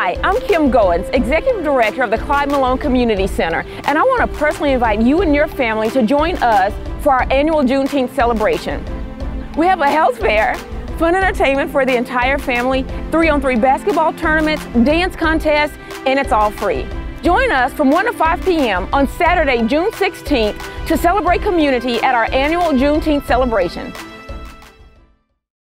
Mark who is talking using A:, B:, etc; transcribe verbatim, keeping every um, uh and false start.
A: Hi, I'm Kim Goins, Executive Director of the Clyde Malone Community Center, and I want to personally invite you and your family to join us for our annual Juneteenth celebration. We have a health fair, fun entertainment for the entire family, three-on-three basketball tournaments, dance contests, and it's all free. Join us from one to five p m on Saturday, June sixteenth to celebrate community at our annual Juneteenth celebration.